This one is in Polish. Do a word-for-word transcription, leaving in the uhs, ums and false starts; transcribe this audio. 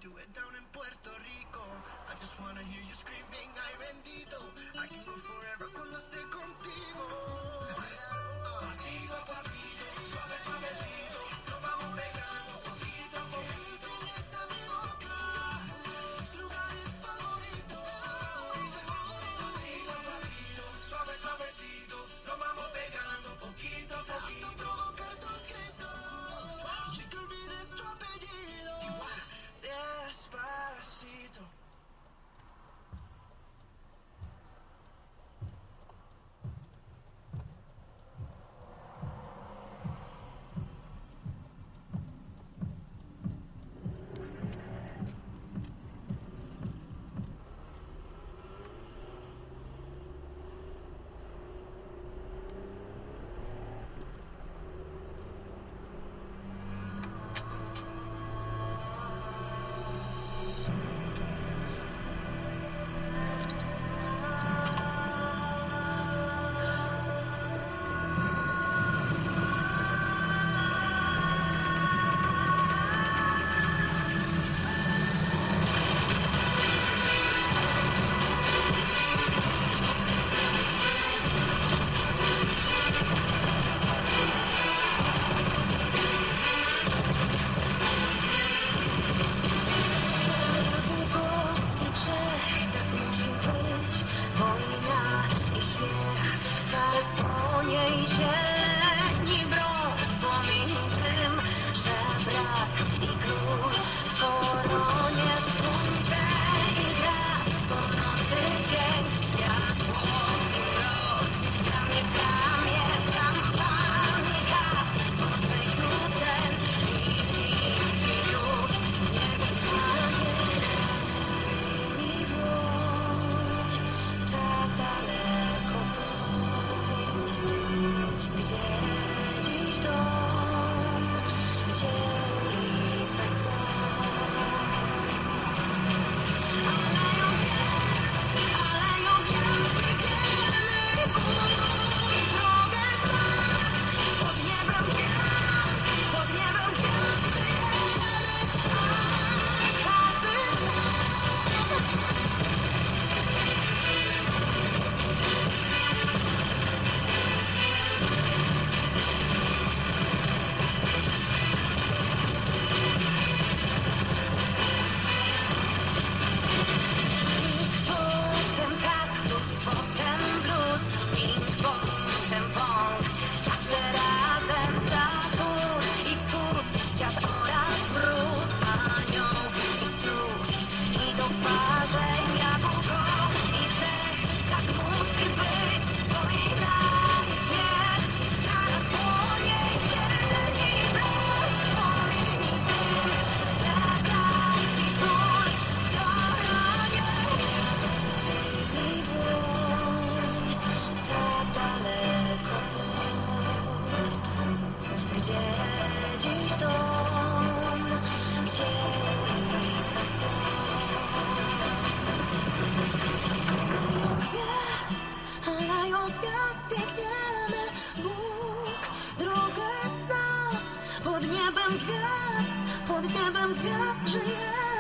do it down in Puerto Rico. I just wanna hear you screaming, ay bendito. I can go forever cuando esté contigo. Pasito a pasito, suave suavecito, nos vamos pegando poquito a poquito. Enseñas a mi boca tus lugares favoritos. Pasito a pasito, suave suavecito, nos vamos pegando poquito a poquito. Hasta provocar tus gritos y que olvides tu apellido. Despacito. Pod niebem gwiazd, pod niebem gwiazd żyjemy.